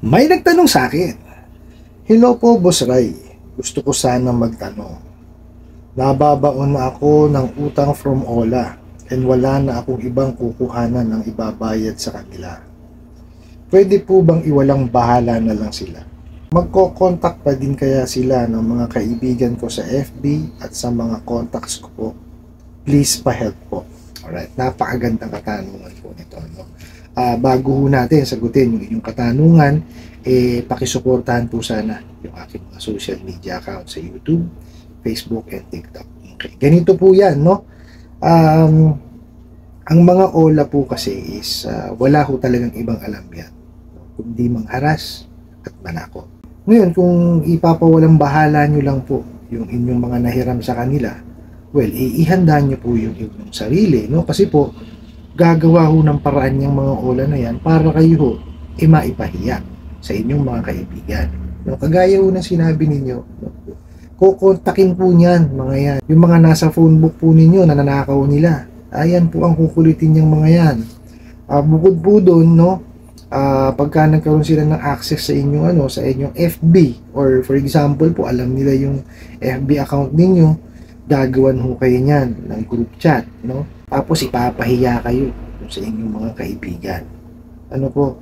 May nagtanong sa akin, "Hello po, Boss Ray. Gusto ko sana magtanong. Nababaon na ako ng utang from Ola and wala na akong ibang kukuhanan ng ibabayad sa kanila. Pwede po bang iwalang bahala na lang sila? Magko-contact pa din kaya sila ng mga kaibigan ko sa FB at sa mga contacts ko po? Please pa-help po." Alright, napakagandang katanungan po nito. No? Bago ho natin sagutin yung inyong katanungan, pakisuportahan po sana yung aking mga social media account sa YouTube, Facebook, and TikTok. Okay. Ganito po yan, no? Ang mga Ola po kasi is wala ho talagang ibang alam yan, kundi mangharas at manakot. Ngayon, kung ipapawalang bahala nyo lang po yung inyong mga nahiram sa kanila, well, ihanda nyo po yung inyong sarili, no? Kasi po, gagawa ho ng paraan yung mga Ola na yan para kayo ho, maipahiya sa inyong mga kaibigan. No? Kagaya ho ng sinabi ninyo, no? Kukontakin po niyan, mga yan. Yung mga nasa phone book po ninyo, nananakaw nila. Ayan po ang kukulitin niyang mga yan. Bukod po doon, no? Pagka nagkaroon sila ng access sa inyong, sa inyong FB, or for example po, alam nila yung FB account ninyo, gagawan ho kayo niyan ng group chat, no? Tapos ipapahiya kayo sa inyong mga kaibigan. Ano po?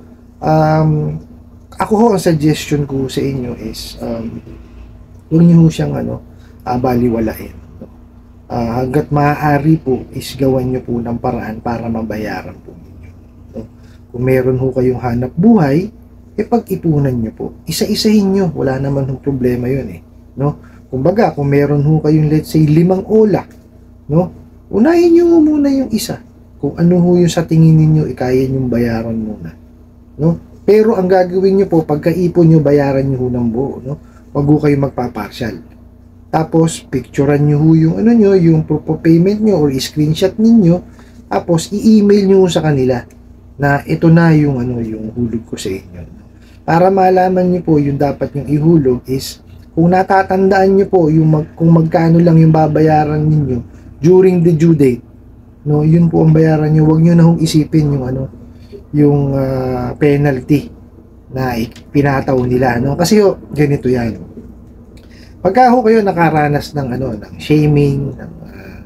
Ako ho, ang suggestion ko sa inyo is huwag niyo ho siyang baliwalain. Hanggat maaari po is gawan niyo po ng paraan para mabayaran po ninyo. No? Kung meron ho kayong hanap buhay, pag-ipunan niyo po. Isa-isahin niyo, wala naman hong problema yun no? Kumbaga, kung meron ho kayong let's say 5 Ola, no? Unahin niyo muna yung isa. Kung ano ho yung sa tingin ninyo, kaya niyong bayaran muna. No? Pero ang gagawin niyo po, pagkaipon niyo, bayaran niyo ho ng buo. No? Wag ho kayo magpapartial. Tapos, picturean niyo ho yung yung proof of payment niyo or screenshot ninyo. Tapos, i-email niyo sa kanila na ito na yung yung hulog ko sa inyo. Para malaman niyo po yung dapat yung ihulog is kung natatandaan niyo po kung magkano lang yung babayaran ninyo during the due date, no, yun po ang bayaran niyo. Huwag niyo na hong isipin yung penalty na pinataw nila, no? Kasi ganito yan. Pagka kayo nakaranas ng ng shaming, ng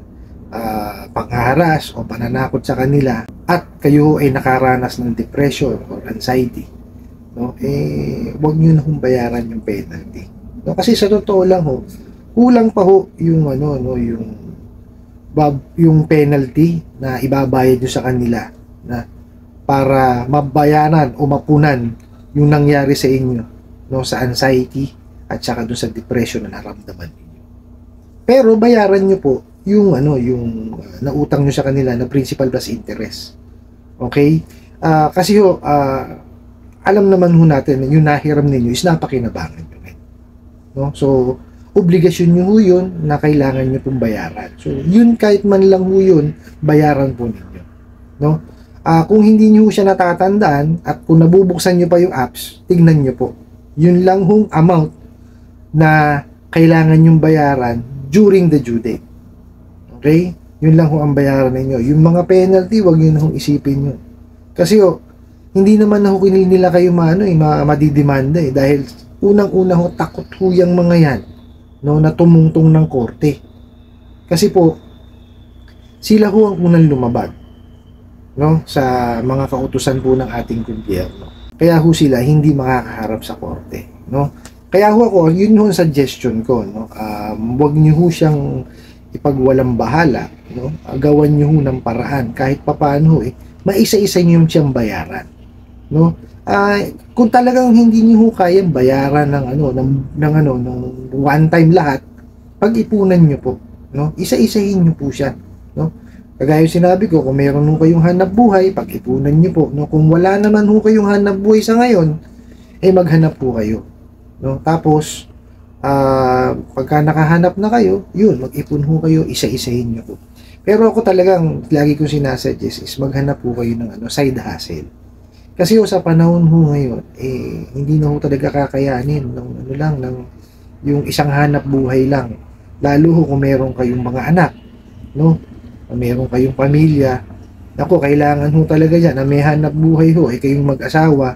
pangharas o pananakot sa kanila at kayo ay nakaranas ng depression or anxiety, no, huwag niyo na hong bayaran yung penalty. No, kasi sa totoo lang kulang pa yung yung penalty na ibabayad nyo sa kanila na para mabayaran o mapunan yung nangyari sa inyo, no, sa anxiety at saka doon sa depression na naramdaman niyo. Pero bayaran nyo po yung nautang nyo sa kanila na principal plus interest. Okay? Kasi alam naman natin yung nahiram ninyo is napakinabangan nyo. No? So, obligasyon nyo yun na kailangan nyo pong bayaran. So, yun kahit man lang yun, bayaran po ninyo. No? Kung hindi nyo siya natatandaan at kung nabubuksan nyo pa yung apps, tignan nyo po. Yun lang amount na kailangan nyong bayaran during the due date. Okay? Yun lang ang bayaran ninyo. Yung mga penalty, wag nyo na isipin yun. Kasi hindi naman nila kayo madidemanda dahil unang-una takot yung mga yan, no, na tumungtong ng korte. Kasi po, sila ang unang lumabag, no, sa mga kautusan po ng ating gobyerno. Kaya sila hindi makakaharap sa korte, no. Kaya ako, yun yung suggestion ko, no. Huwag niyo siyang ipagwalang bahala, no. Gawan niyo ng paraan kahit papaano maisa-isa niyo siyang bayaran, no. Kung talagang hindi niyo kayang bayaran ng one time lahat, pag-ipunan niyo po, no? Isa-isahin niyo po siya, no? Kagaya sinabi ko, kung meron kayong hanap buhay, pag-ipunan niyo po, no? Kung wala naman kayong hanap buhay sa ngayon, maghanap po kayo, no? Tapos pagka nakahanap na kayo, yun, mag-ipon kayo, isa-isahin niyo po. Pero ako talagang lagi ko sinasuggest is maghanap po kayo ng side hustle. Kasi sa panahon ngayon, hindi na talaga kakayanin ng yung isang hanap buhay lang. Lalo kung meron kayong mga anak, no? Meron kayong pamilya. Kailangan talaga yan na may hanap buhay kayong mag-asawa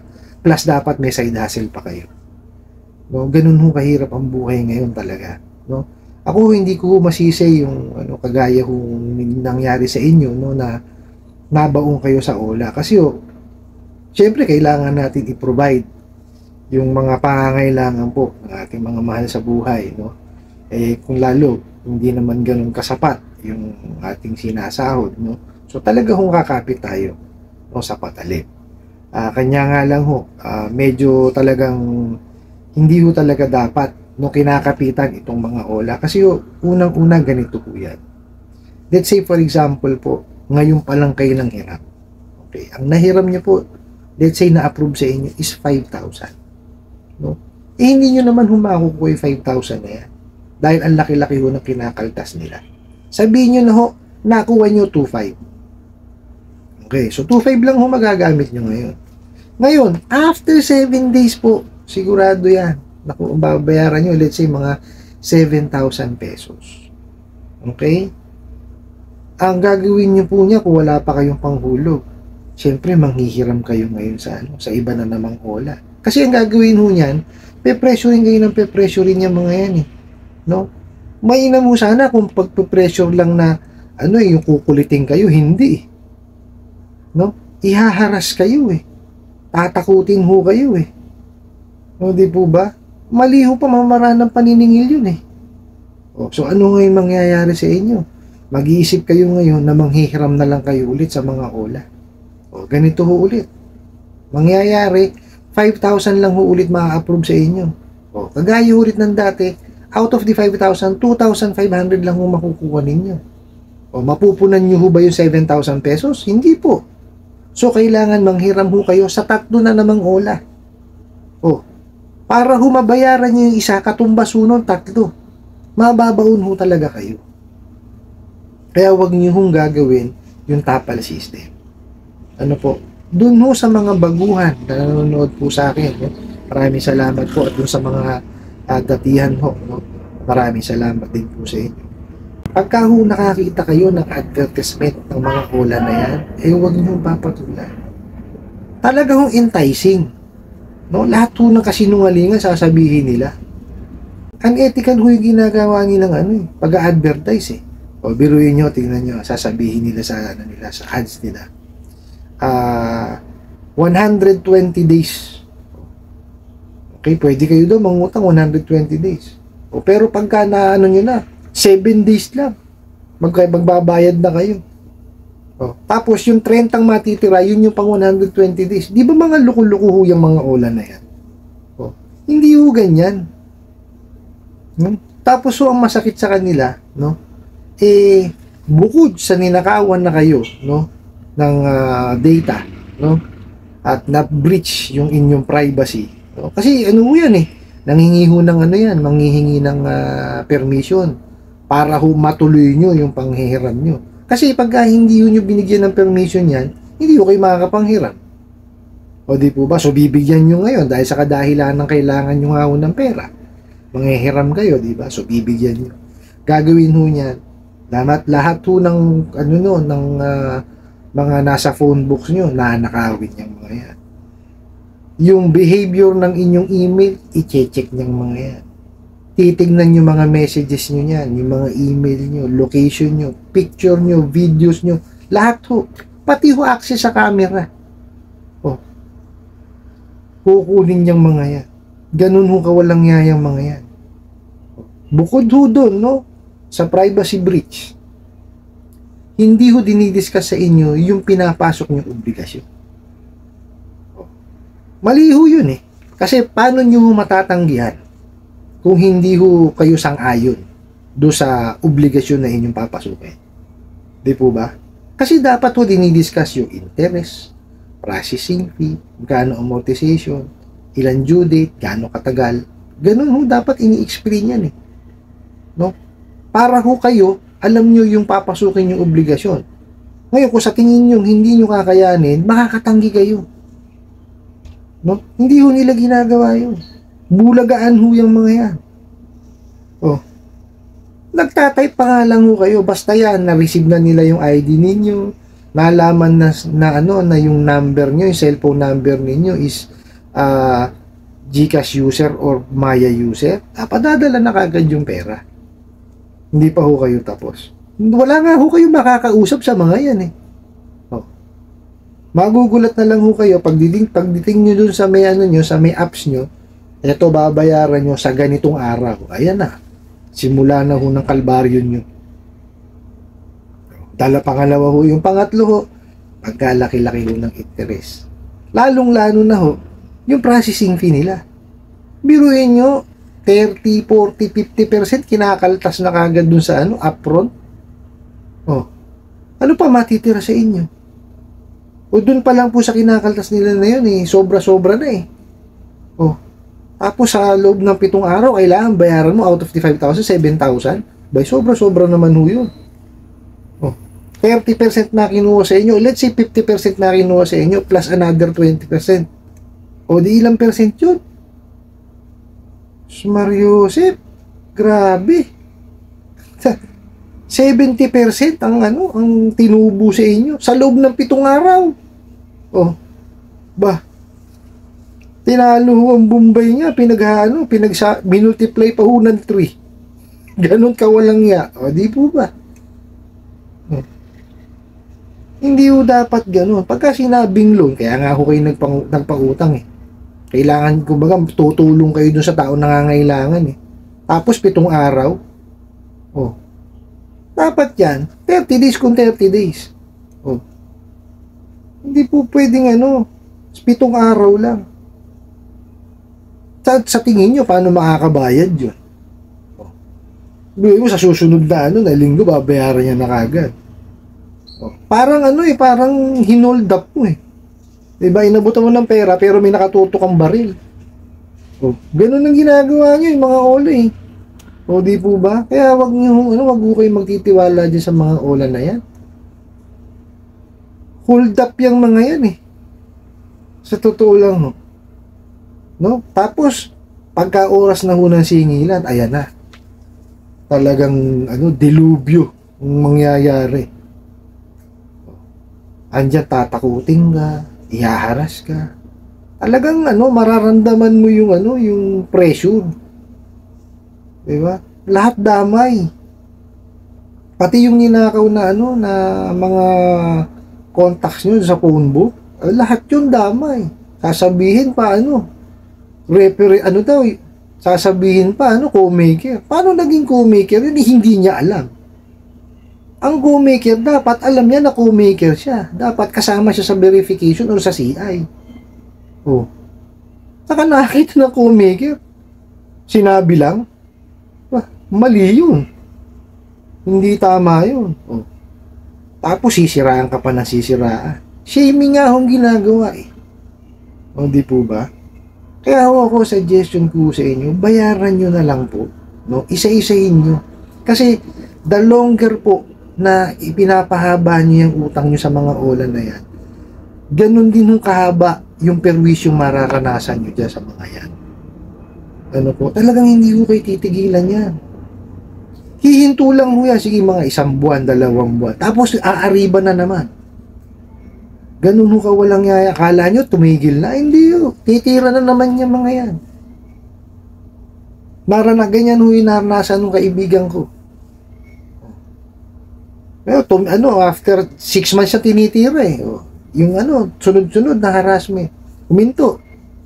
Plus dapat may side hustle pa kayo. No, ganun ho kahirap ang buhay ngayon talaga, no? Ako hindi ko masisi yung kagaya kung nangyari sa inyo, no, na nabaong kayo sa OLA kasi syempre kailangan natin i-provide yung mga pangangailangan po ng ating mga mahal sa buhay, no? Kung lalo hindi naman ganun kasapat yung ating sinasahod, no? So talaga hong kakapit tayo, no, sa patalim. Kanya nga lang medyo talagang hindi ho talaga dapat no kinakapitan itong mga OLA kasi unang-una ganito po yan. Let's say for example po, ngayon pa lang kayo nang hiram. Okay, ang nahiram niyo po, let's say na-approve sa inyo is 5,000. No? Hindi nyo naman makukuha yung 5,000 na yan dahil ang laki-laki ho ng kinakaltas nila. Sabihin nyo na nakuha nyo 2,500. Okay, so 2,500 lang magagamit nyo ngayon. Ngayon, after 7 days po, sigurado yan. Naku, babayaran nyo, let's say, mga 7,000 pesos. Okay? Ang gagawin nyo po niya kung wala pa kayong panghulog, syempre, manghihiram kayo ngayon sa iba na namang OLA. Kasi ang gagawin ho niyan, pe-pressurein kayo ng pe-pressurein niya mga yan eh. No? Mainam mo sana kung pagpe-pressure lang na, yung kukulitin kayo, hindi. No? Ihaharas kayo eh. Tatakutin ho kayo eh. O, di po ba? Mali ho pa mamaraan ng paniningil yun eh. So ano ngayon mangyayari sa inyo? Mag-iisip kayo ngayon na manghihiram na lang kayo ulit sa mga OLA. Ganito ho ulit. Mangyayari, 5,000 lang ho ulit ma-approve sa inyo. Kagaya ulit ng dati, out of the 5,000, 2,500 lang ho makukuha ninyo. Mapupunan nyo ho ba yung 7,000 pesos? Hindi po. So, kailangan manghiram ho kayo sa 3 na namang OLA. Para ho mabayaran nyo yung isa, katumbas ho nun 3. Mababaon ho talaga kayo. Kaya wag nyo hong gagawin yung tapal system. Dun ho sa mga baguhan na nanonood po sa akin. Maraming salamat po at dun sa mga datihan ho. Maraming salamat din po sa inyo. Pagka ho nakakita kayo ng advertisement ng mga OLA na yan, huwag nyo papatulan. Talaga hong enticing. No? Lahat ho ng kasinungalingan sasabihin nila. Unethical ho yung ginagawa nilang pag-a-advertise eh. Biruin nyo, tingnan nyo, sasabihin nila sa ads nila. 120 days. Okay, pwede kayo daw mangutang 120 days. Pero pagka nyo na, 7 days lang, magbabayad na kayo. Tapos yung 30 matitira, yun yung pang 120 days. Di ba mga luko-luko ho yung mga OLA na yan? Hindi ho ganyan. Tapos ho ang masakit sa kanila, no? Bukod sa ninakawan na kayo, no, ng data, no, at na-breach yung inyong privacy. Kasi yan nanghingi ho ng manghihingi ng permission para ho matuloy nyo yung panghihiram nyo. Kasi pagka hindi nyo binigyan ng permission yan, hindi ho kayo makakapanghiram. Di po ba? So bibigyan nyo ngayon dahil sa kadahilan ng kailangan nyo nga ho ng pera. Manghihiram kayo, di ba? So bibigyan nyo. Gagawin ho niyan. Lahat ho ng ng mga nasa phone books nyo, nanakawin yung mga yan. Yung behavior ng inyong email, i-check niyang mga yan. Titignan nyo mga messages nyo yan, yung mga email nyo, location nyo, picture nyo, videos nyo, lahat ho. Pati ho access sa camera. Kukunin niyang mga yan. Ganun ho kawalang yayang mga yan. Bukod ho doon, no, sa privacy breach, hindi ho dinidiscuss sa inyo yung pinapasok niyong obligasyon. Mali ho yun eh. Kasi paano nyo matatanggihan kung hindi ho kayo sang-ayon do sa obligasyon na inyong papasukin? Di po ba? Kasi dapat ho dinidiscuss yung interest, processing fee, gaano amortization, ilan due date, gaano katagal. Ganun ho dapat ini-explain yan eh. No? Para ho kayo, alam nyo yung papasukin yung obligasyon. Ngayon, kung sa tingin nyo hindi nyo kakayanin, makakatanggi kayo. No? Hindi ho nila ginagawa yun. Bulagaan ho yung mga yan. Nagtatype pa nga lang ho kayo. Basta yan, na-receive na nila yung ID ninyo, nalaman na yung number nyo, yung cellphone number ninyo is GCash user or Maya user, padadala na kagad yung pera. Hindi pa ho kayo tapos. Wala nga ho kayo makakausap sa mga yan eh. Oh. Magugulat na lang ho kayo pagdating nyo dun sa may ano nyo, sa may apps nyo, eto babayaran nyo sa ganitong araw. Ayan na. Simula na ho ng kalbaryo nyo. Pangalawa ho, yung pangatlo ho, pagkalaki-laki ho ng interest. Lalong-lalo na ho, yung processing fee nila. Biruin nyo, 30, 40, 50% kinakaltas na kagad dun sa ano, upfront. Oh. Ano pa matitira sa inyo? O dun pa lang po sa kinakaltas nila na yun eh, sobra-sobra na eh. Oh. Tapos sa loob ng 7 araw, kailangan bayaran mo out of the 5,000, 7,000. Bay, sobra-sobra naman ho yun. Oh. 30% na kinuha sa inyo, let's say 50% na kinuha sa inyo, plus another 20%. O di ilang percent yun? Mariusip, grabe. 70% ang ano, ang tinubo sa inyo sa loob ng 7 araw. Oh. Ba. Tinalo ho ang Bombay niya, minultiply pa ho ng 3. Ganon kawalang ya. O, di po ba? Oh. Hindi ho dapat ganon. Pagka sinabing loan, kaya nga ho kayo nagpangutang eh. Kailangan, kumbaga, tutulong kayo dun sa tao nangangailangan eh. Tapos 7 araw. Oh. Dapat yan, 30 days kung 30 days. Oh. Hindi po pwedeng ano, 7 araw lang. Sa tingin nyo, paano makakabayad yun? Oh. Bigay mo sa susunod na ano, na linggo, babayaran niya na kagad. Oh. Parang ano eh, parang hinold up mo eh. Diba, inabutan mo ng pera pero may nakatutok ang baril. Oh, ganun ang ginagawa nyo yung mga ola eh. O di po ba? Kaya wag mo kayo magtitiwala dyan sa mga ola na yan. Hold up yung mga yan eh. Sa totoo lang no? Tapos, pagka oras na ho ng singilan, ayan na. Talagang delubyo ang mangyayari. Andyan tatakutin ka, ihaharas ka. Talagang mararamdaman mo yung pressure. 'Di ba? Lahat damay. Pati yung ninakaw na na mga contacts nyo sa phone book, lahat yun damay. Sasabihin pa sasabihin pa co-maker. Paano naging co-maker? Hindi niya alam. Ang co-maker dapat alam niya na co-maker siya. Dapat kasama siya sa verification or sa CI. Oh. Saka nakita na co-maker. Sinabi lang. Mali yun. Hindi tama yun. Oh. Tapos sisiraan ka pa ng sisiraan. Shaming nga akong ginagawa eh. O di po ba? Kaya ako suggestion ko sa inyo, bayaran nyo na lang po. No? Isa-isahin nyo. Kasi the longer po na ipinapahaba nyo yung utang nyo sa mga ola na yan, ganun din yung kahaba yung perwisyong mararanasan nyo dyan sa mga yan. Talagang hindi ko kayo titigilan yan. Hihinto lang ho yan, sige mga 1 buwan, 2 buwan, tapos aariba na naman. Ganun ho ka walang yaya, akala nyo tumigil na, hindi ho, titira na naman yung mga yan. Ganyan ho yung naranasan ng kaibigan ko. Pero after 6 months siya tinitira eh. Yung sunod-sunod na harassment. Huminto.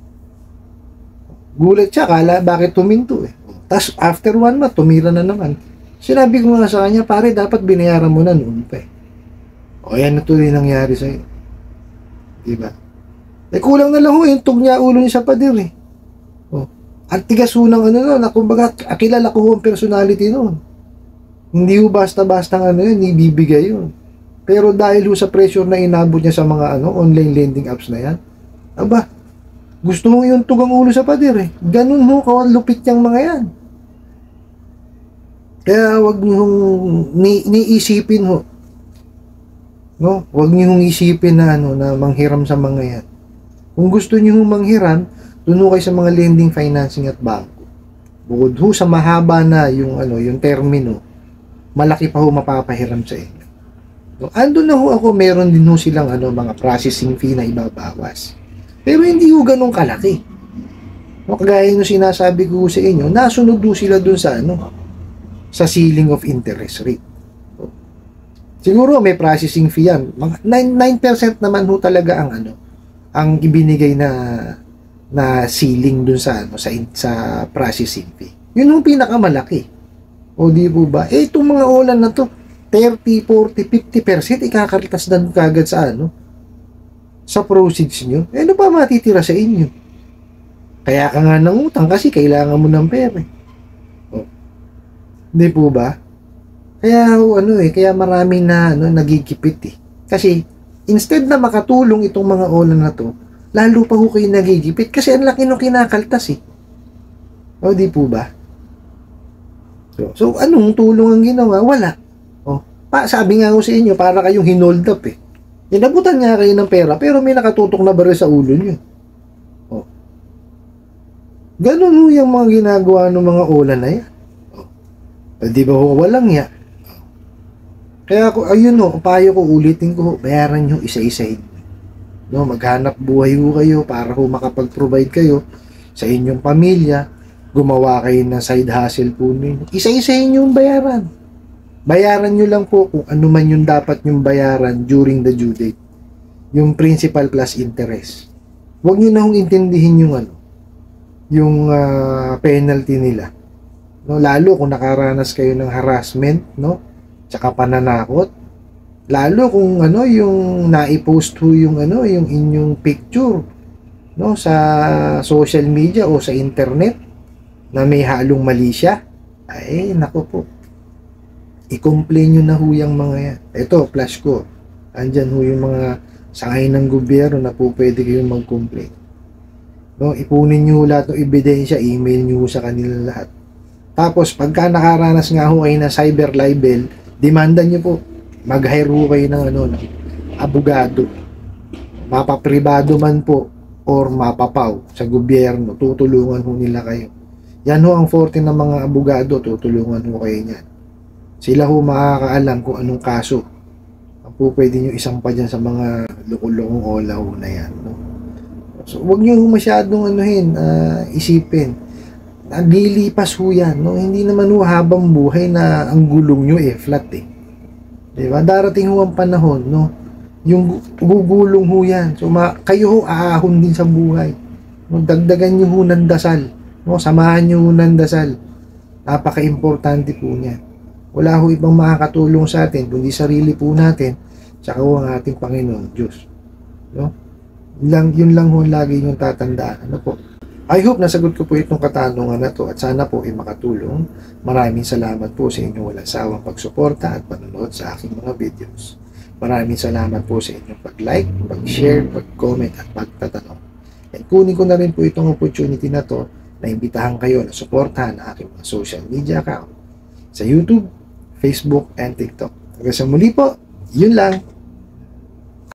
Gulat siya, kala bakit huminto eh. Tapos after 1 month, tumira na naman. Sinabi ko nga sa kanya, pare, dapat binayaran mo na noon pa eh. O yan na tuloy nangyari sa'yo. Diba? Eh kulang na lang ho, yung tugnya ulo niya sa pader eh. Ang tigas ho ng kumbaga, akilala ko ho ang personality noon. Hindi ho basta-basta yun, ibibigay yun. Pero dahil ho sa pressure na inabot niya sa mga online lending apps na yan, gusto mo yung tugang ulo sa pader eh. Ganun ho, lupit yung mga yan. Kaya wag niyo niisipin ho. No? Wag niyo isipin na na manghiram sa mga yan. Kung gusto niyo manghiram, doon kayo sa mga lending, financing at bangko. Bukod ho sa mahaba na yung termino, malaki pa ho mapapahiram sa inyo. So, ando na ho ako, meron din ho silang mga processing fee na ibabawas. Pero hindi ho ganun kalaki. No, kagaya ng sinasabi ko sa inyo, nasunod ho sila dun sa sa ceiling of interest rate. Siguro may processing fee yan. Mga 9% naman ho talaga ang ibinigay na ceiling dun sa processing fee. Yun yung pinakamalaki. O di po ba? Itong mga ulan na to, 30, 40, 50% ikakaltas dan kagad sa proceeds nyo. Ano pa matitira sa inyo? Kaya ka nga nangutang kasi kailangan mo ng pera. O, di po ba? Kaya kaya marami na nagigipit eh. Kasi instead na makatulong itong mga ulan na to, lalo pa ho kayo nagigipit kasi ang laki nung kinakaltas eh. O di po ba? So anong tulong ang ginawa? Wala. O, sabi nga ko sa inyo, para kayong hinold up eh. Inabutan nga kayo ng pera pero may nakatutok na baril sa ulo nyo. O. Ganun ho yung mga ginagawa ng mga ulan na yan. O, di ba ho walang ya? Kaya payo ko, ulitin ko, bayaran nyo isa-isahin. No, maghanap buhay ho kayo para ho makapag-provide kayo sa inyong pamilya, gumawa kayo ng side hustle po ninyo. Isa-isahin yung bayaran. Bayaran nyo lang po kung ano man yung dapat yung bayaran during the due date. Yung principal plus interest. Huwag nyo na hong intindihin yung penalty nila. No, lalo kung nakaranas kayo ng harassment, no? Tsaka pananakot, lalo kung yung naipost ho yung inyong picture sa social media o sa internet na may halong mali siya, ay nako po, i-complain nyo na ho yung mga yan. Ito, flash ko, andyan ho yung mga sangay ng gobyerno na po pwede kayong mag-complain. Ipunin nyo lahat ng ebidensya, email nyo sa kanila lahat. Tapos pagka nakaranas nga ho kayo na cyber libel, demanda nyo po, mag-hire ho kayo ng abogado, mapapribado man po or mapapaw sa gobyerno, tutulungan ho nila kayo. Yan ho ang forte ng mga abogado, tutulungan ho kayo niyan. Sila ho makakaalam kung anong kaso ang po pwede nyo isampa dyan sa mga lukulong ola ho na yan. No? So huwag nyo masyadong isipin. Naglilipas ho yan, no? Hindi naman ho habang buhay na ang gulong nyo flat eh. Diba? Darating ho ang panahon, no? Yung gugulong ho yan. So kayo ho aahon din sa buhay. No? Dagdagan nyo ho ng dasal. No? Samahan nyo ho ng dasal. Napaka-importante po niyan. Wala ho ibang makakatulong sa atin, kundi sarili po natin, tsaka ho ang ating Panginoon Diyos. No? Yun lang ho lagi yung tatandaan. Ano po? I hope nasagot ko po itong katanungan na to at sana po ay makatulong. Maraming salamat po sa inyong walang sawang pagsuporta at panonood sa aking mga videos. Maraming salamat po sa inyong pag-like, pag-share, pag-comment at pagtatanong. And kunin ko na rin po itong opportunity na to na imbitahan kayo na suportahan ang aking mga social media account sa YouTube, Facebook, and TikTok. Hanggang sa muli po, yun lang.